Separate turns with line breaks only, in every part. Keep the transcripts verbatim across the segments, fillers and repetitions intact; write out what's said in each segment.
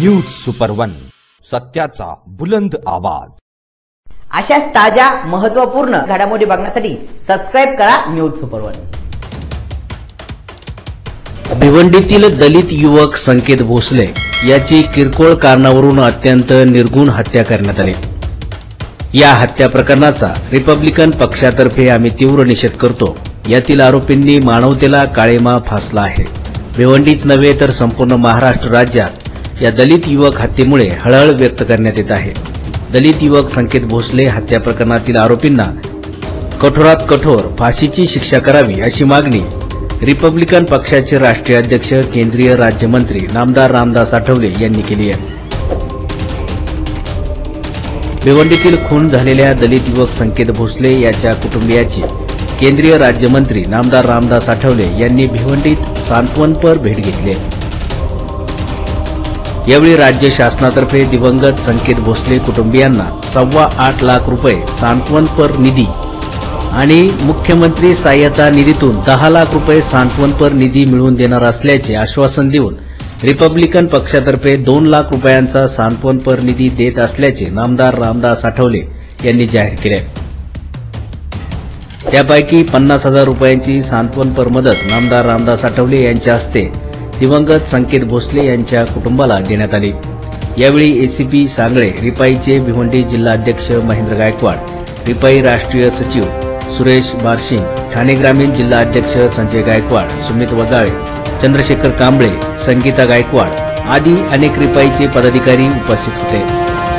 News super one, सत्याचा बुलंद आवाज।
अशाच ताज्या महत्त्वपूर्ण घडामोडी बघण्यासाठी सबस्क्राइब करा न्यूज सुपर वन।
भिवंडीतील दलित युवक संकेत भोसले याची किरकोळ कारणावरून अत्यंत निर्गुण हत्या करण्यात आली। या हत्या प्रकरणाचा रिपब्लिकन पक्षातर्फे आम्ही तीव्र निषेध करतो। यातील आरोपींनी मानवतेला काळेमा फासला आहे। भिवंडीच नव्हे तर संपूर्ण महाराष्ट्र राज्यात या दलित युवक हत्येमुळे हळहळ व्यक्त करण्यात येत आहे। दलित युवक संकेत भोसले हत्या प्रकरणातील आरोपींना कठोरात कठोर फाशीची शिक्षा करावी अशी मागणी रिपब्लिकन पक्षाचे राष्ट्रीय अध्यक्ष केंद्रीय राज्यमंत्री नामदार रामदास आठवले यांनी केली आहे। भिवंडीतील खून झालेल्या दलित युवक संकेत भोसले याच्या कुटुंबियाची केंद्रीय राज्यमंत्री नामदार रामदास आठवले यांनी भिवंडीत सांत्वनपर भेट घेतली। यावेळी राज्य शासनातर्फे दिवंगत संकेत भोसले कुटुंबियांना सव्वा आठ लाख रुपये सांत्वनपर निधी आणि मुख्यमंत्री सहाय्यता निधीतून दहा लाख रुपये सांत्वनपर निधी मिळवून देणार असल्याचे आश्वासन देऊन रिपब्लिकन पक्षातर्फे दोन लाख रुपयांचा सांत्वनपर निधी देत असल्याचे नामदार रामदास आठवले यांनी जाहीर केले। त्यापैकी पन्नास हजार रुपयांची सांत्वनपर मदत नामदार रामदास आठवले यांच्या हस्ते दिवंगत संकेत भोसले यांच्या कुटुंबाला देण्यात आली। यावेळी एसीपी सांगळे, रिपाईचे भिवंडी जिल्हाध्यक्ष महेंद्र गायकवाड, रिपाई राष्ट्रीय सचिव सुरेश बारशिंग, ठाणे ग्रामीण जिल्हाध्यक्ष संजय गायकवाड, सुमित वजाळे, चंद्रशेखर कांबळे, संगीता गायकवाड आदी अनेक रिपाईचे पदाधिकारी उपस्थित होते।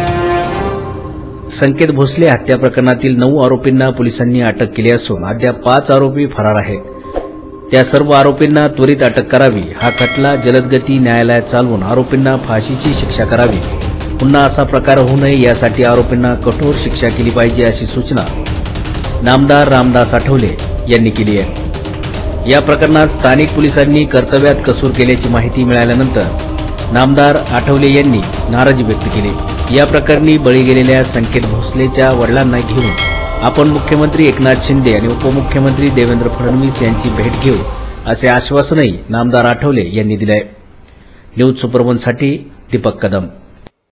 संकेत भोसले हत्या प्रकरणातील नऊ आरोपींना पोलिसांनी अटक केली असून अद्याप पाच आरोपी फरार आहेत। त्या सर्व आरोपींना त्वरित अटक करावी, हा खटला जलदगती न्यायालयात चालवून आरोपींना फाशीची शिक्षा करावी। पुन्हा असा प्रकार होऊ नये यासाठी आरोपींना कठोर शिक्षा केली पाहिजे अशी सूचना नामदार रामदास आठवले यांनी केली आहे। या प्रकरणात स्थानिक पोलिसांनी कर्तव्यात कसूर केल्याची माहिती मिळाल्यानंतर नामदार आठवले यांनी नाराजी व्यक्त केली। या प्रकरणी बळी गेलेल्या संकेत भोसलेच्या वडिलांना घेऊन आपण मुख्यमंत्री एकनाथ शिंदे आणि उपमुख्यमंत्री देवेंद्र फडणवीस यांची भेट घेऊ असे आश्वासनही नामदार आठवले यांनी दिले आहे। न्यूज सुपर वन साठी दीपक कदम।